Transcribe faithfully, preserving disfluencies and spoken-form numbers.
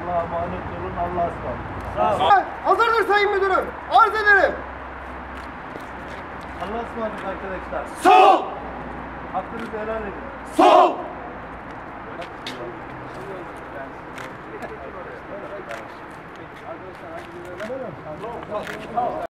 Allah'a emanet olun. Allah'a ısmarladık. Sağ olun. Hazırdır sayın müdürüm. Arz ederim. Allah'a ısmarladık arkadaşlar. Sol! Hakkınızı helal edin. Sol!